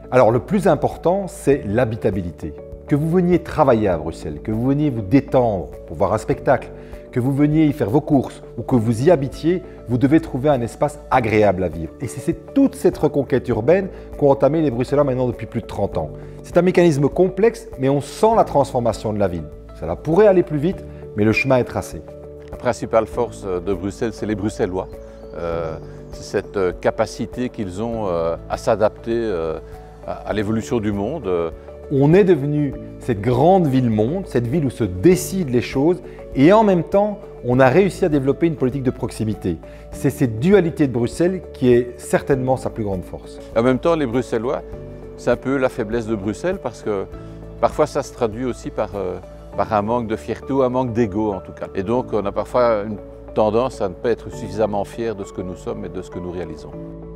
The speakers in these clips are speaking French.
Alors le plus important, c'est l'habitabilité. Que vous veniez travailler à Bruxelles, que vous veniez vous détendre pour voir un spectacle, que vous veniez y faire vos courses ou que vous y habitiez, vous devez trouver un espace agréable à vivre. Et c'est toute cette reconquête urbaine qu'ont entamé les Bruxellois maintenant depuis plus de 30 ans. C'est un mécanisme complexe, mais on sent la transformation de la ville. Ça pourrait aller plus vite, mais le chemin est tracé. La principale force de Bruxelles, c'est les Bruxellois. C'est cette capacité qu'ils ont à s'adapter à l'évolution du monde. On est devenu cette grande ville-monde, cette ville où se décident les choses et en même temps, on a réussi à développer une politique de proximité. C'est cette dualité de Bruxelles qui est certainement sa plus grande force. En même temps, les Bruxellois, c'est un peu la faiblesse de Bruxelles parce que parfois ça se traduit aussi par un manque de fierté ou un manque d'ego en tout cas. Et donc on a parfois une tendance à ne pas être suffisamment fiers de ce que nous sommes et de ce que nous réalisons.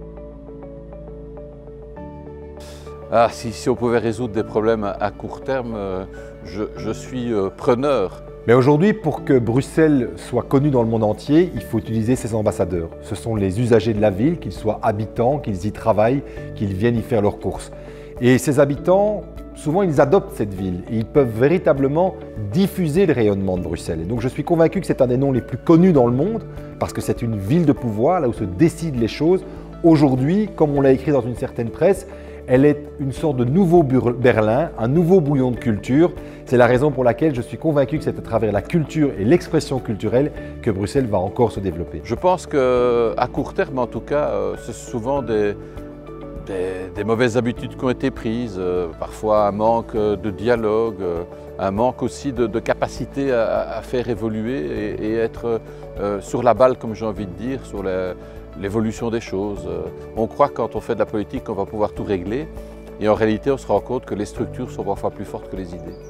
Si on pouvait résoudre des problèmes à court terme, je suis preneur. Mais aujourd'hui, pour que Bruxelles soit connue dans le monde entier, il faut utiliser ses ambassadeurs. Ce sont les usagers de la ville, qu'ils soient habitants, qu'ils y travaillent, qu'ils viennent y faire leurs courses. Et ces habitants, souvent ils adoptent cette ville et ils peuvent véritablement diffuser le rayonnement de Bruxelles. Et donc je suis convaincu que c'est un des noms les plus connus dans le monde parce que c'est une ville de pouvoir, là où se décident les choses. Aujourd'hui, comme on l'a écrit dans une certaine presse, elle est une sorte de nouveau Berlin, un nouveau bouillon de culture. C'est la raison pour laquelle je suis convaincu que c'est à travers la culture et l'expression culturelle que Bruxelles va encore se développer. Je pense qu'à court terme, en tout cas, c'est souvent des mauvaises habitudes qui ont été prises, parfois un manque de dialogue, un manque aussi de capacité à faire évoluer et être sur la balle, comme j'ai envie de dire, sur l'évolution des choses. On croit quand on fait de la politique qu'on va pouvoir tout régler et en réalité on se rend compte que les structures sont parfois plus fortes que les idées.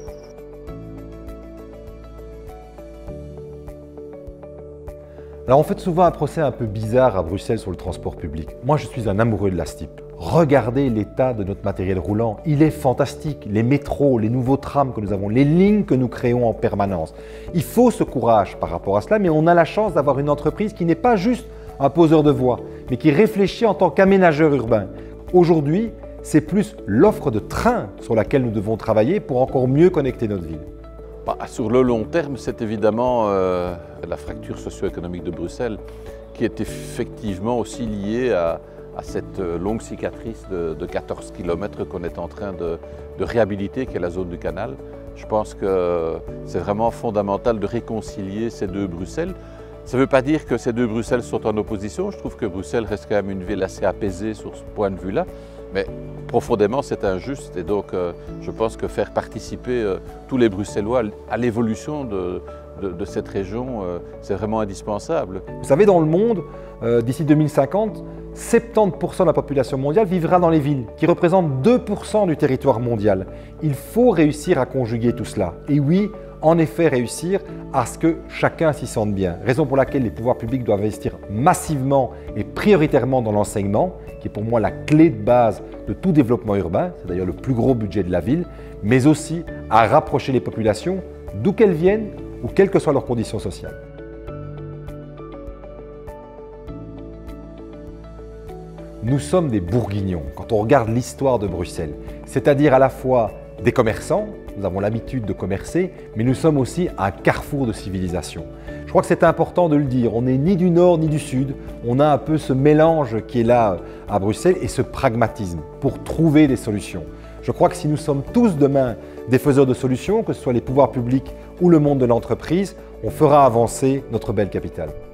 Alors on fait souvent un procès un peu bizarre à Bruxelles sur le transport public. Moi je suis un amoureux de la STIP. Regardez l'état de notre matériel roulant, il est fantastique. Les métros, les nouveaux trams que nous avons, les lignes que nous créons en permanence. Il faut ce courage par rapport à cela, mais on a la chance d'avoir une entreprise qui n'est pas juste un poseur de voies, mais qui réfléchit en tant qu'aménageur urbain. Aujourd'hui, c'est plus l'offre de trains sur laquelle nous devons travailler pour encore mieux connecter notre ville. Sur le long terme, c'est évidemment la fracture socio-économique de Bruxelles qui est effectivement aussi liée à cette longue cicatrice de 14 km qu'on est en train de réhabiliter, qui est la zone du canal. Je pense que c'est vraiment fondamental de réconcilier ces deux Bruxelles. Ça ne veut pas dire que ces deux Bruxelles sont en opposition. Je trouve que Bruxelles reste quand même une ville assez apaisée sur ce point de vue-là. Mais profondément, c'est injuste. Et donc, je pense que faire participer tous les Bruxellois à l'évolution de cette région, c'est vraiment indispensable. Vous savez, dans le monde, d'ici 2050, 70% de la population mondiale vivra dans les villes, qui représentent 2% du territoire mondial. Il faut réussir à conjuguer tout cela. Et oui, en effet, réussir à ce que chacun s'y sente bien. Raison pour laquelle les pouvoirs publics doivent investir massivement et prioritairement dans l'enseignement, qui est pour moi la clé de base de tout développement urbain, c'est d'ailleurs le plus gros budget de la ville, mais aussi à rapprocher les populations d'où qu'elles viennent ou quelles que soient leurs conditions sociales. Nous sommes des bourguignons quand on regarde l'histoire de Bruxelles, c'est-à-dire à la fois des commerçants, nous avons l'habitude de commercer, mais nous sommes aussi un carrefour de civilisation. Je crois que c'est important de le dire, on n'est ni du nord ni du sud, on a un peu ce mélange qui est là à Bruxelles et ce pragmatisme pour trouver des solutions. Je crois que si nous sommes tous demain des faiseurs de solutions, que ce soit les pouvoirs publics ou le monde de l'entreprise, on fera avancer notre belle capitale.